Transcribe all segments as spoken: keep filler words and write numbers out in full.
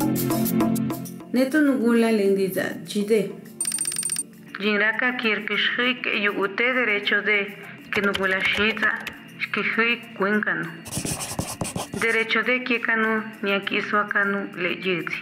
Neto nugula lindiza chide. Jinraka kirkishik yugute derecho de que nugula shita shkijui cuencano. Derecho de kiekanu niakiswakanu leyiti.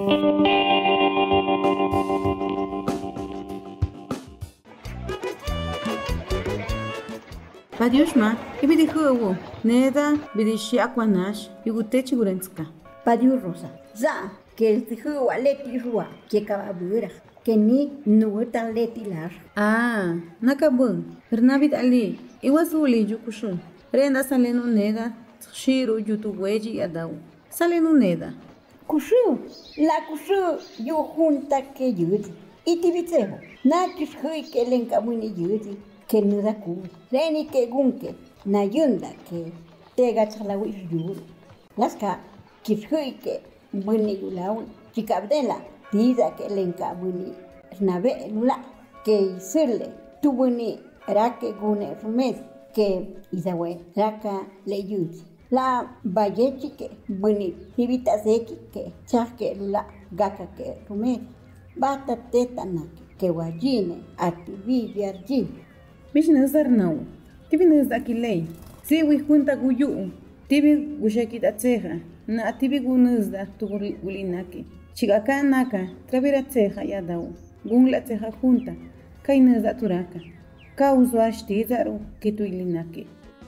Padiushma, ibidihuo, neda bidishi aquanash, yugute chigurenska. Padiu rosa, za, que el tihu aleti rua, que cababura, que ni nuetan letilar. Ah, nakabun, Bernabit ali, iwazuli yukushun. Renda salenu neda, shiru yutuweji adau. Salenu neda. Kushu, la kushu, yo junta que yudi. Itibitseho, na kishui que lenkamuni yudi. Que nuda ku, reni que gunke, na yunda que tega chalawi yuru. Laska, kishui que buni yulawi, chikabdela, tida que lenka buni, nabe lula, que isule, tu buni, rake gune rumed, que isawe, raka le yudi. La bayechi que buni, hibita seki que chake lula, gaka que rumed. Bata tetana que wajine, ativi yarjine. Mish nazar nau. Tibi naz akilei. Si wi junta guyu. Tibi gushaki tseja. Na tibi gunaz da tuguri gulinaki. Chigaka naka. Travira tseja ya dau. Gungla tseja junta. Kainaz da turaka. Kauzo ashtizaru kitu ilinaki.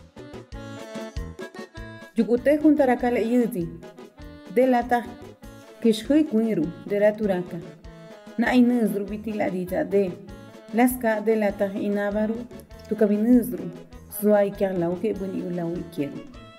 Yukute junta rakale yuzi. De la ta. Kishhui kuiru. De la turaka. Na inaz rubitila dita de. Laska de la taj inavaru, tu cabinuzru, zuay karlau que buni ulau quiero.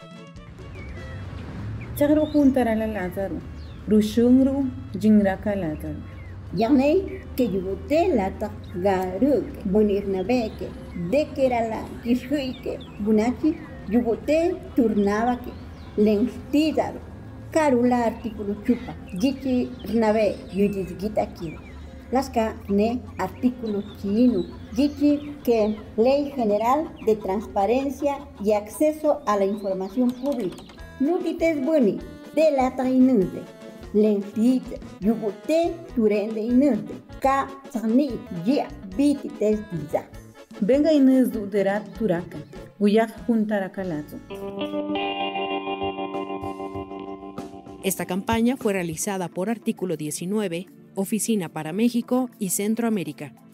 Chagro juntara la lazaru, rushungru, jingraka lazaru. Yanei que yugute la taj garuk, bonirnabeke, de que era la kishuike, bunachi, yugute turnaba que, lenstidaru, carula artículo chupa, gichi rnabe, yudizgita quiero. Laska ne artículo chino, dice que Ley General de Transparencia y Acceso a la Información Pública. Nutites buni de la trainude, lentite, yugute turende inude, ka sani ya bitites diza. Venga inus duderat turaka, guyak juntaracalazo. Esta campaña fue realizada por Artículo diecinueve, Oficina para México y Centroamérica.